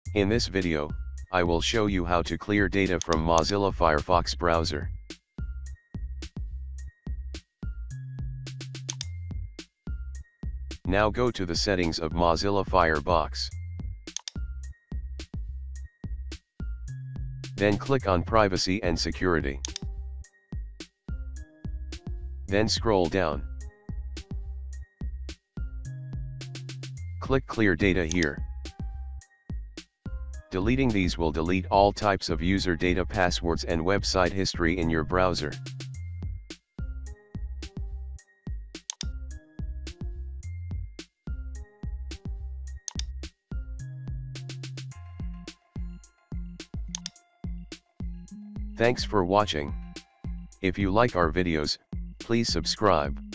In this video, I will show you how to clear data from Mozilla Firefox browser. Now go to the settings of Mozilla Firefox. Then click on Privacy and Security. Then scroll down. Click Clear Data here. Deleting these will delete all types of user data, passwords and website history in your browser. Thanks for watching. If you like our videos, please subscribe.